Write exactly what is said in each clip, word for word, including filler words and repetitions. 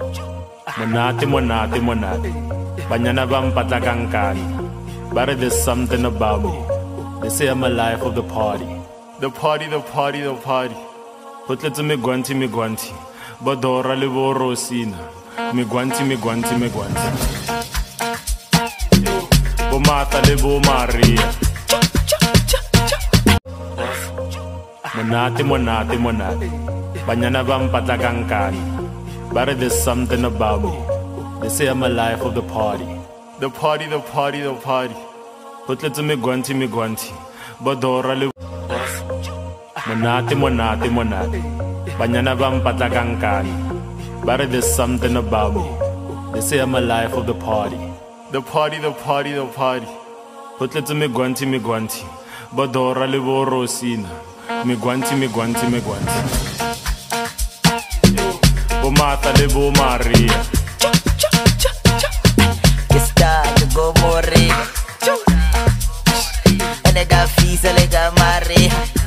Monate, monate, monate. Banyana ba mpatla kankani. But there's something about me. They say I'm a life of the party. The party, the party, the party. Hotletse me gwanti, me gwanti. Badora le bo rosina. Me gwanti, me gwanti, me gwanti. Bo Martha le bo Maria. Monate, monate, monate. Banyana ba mpatla kankani. But there's something about me. They say I'm a life of the party. The party, the party, the party. Hotletse me gwanti, me gwanti. Badora le Monate, monate, monate. Banyana ba mpatla kankani. But there's something about me. They say I'm a life of the party. The party, the party, the party. Hotletse me gwanti, me gwanti. Badora le bo rosina. Me gwanti, me gwanti, me gwanti. Bo Martha le bo Maria. Go morre, and I got fees, I got marry.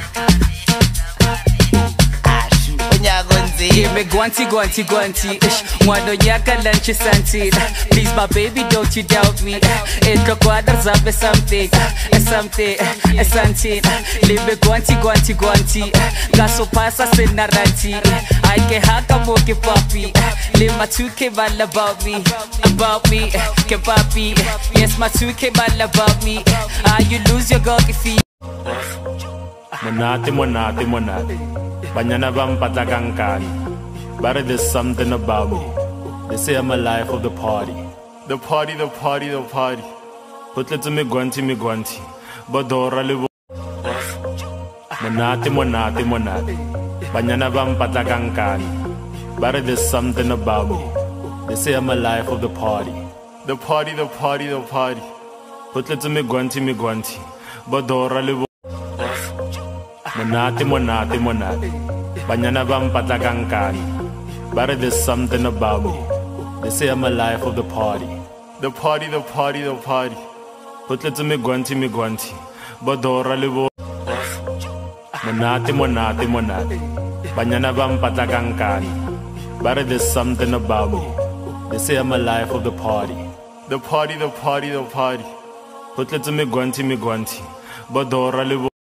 Give me guanti, guanti, guanti. Mwado yaka lunch santi. Please, my baby, don't you doubt me. It quadras up is something, is something, is something. Live guanti, guanti, guanti. Gaso pasa sin naranti. I can haka moke papi. Live my two K ball about me, about me, ke papi. Yes, my two K ball about me. Ah, you lose your girl if you. Monate, monate, monate. Banyana ba mpatla kankani. But there's something about me. They say I'm a life of the party. The party, the party, the party. Hotletse me gwanti, me gwanti. Badora le bo Monate, monate, monate. Banyana ba mpatla kankani. But there's something about me. They say I'm a life of the party. The party, the party, the party. Hotletse me gwanti, me gwanti. Badora le bo Monate, monate, monate. Banyana ba mpatla kankani. But there's something about me. They say I'm a life of the party. The party, the party, the party. Hotletse me gwanti, me gwanti. Badora le bo Monate, monate, monate. Banyana ba mpatla kankani. But there's something about me. They say I'm a life of the party. The party, the party, the party. Hotletse me gwanti, me gwanti. Badora le bo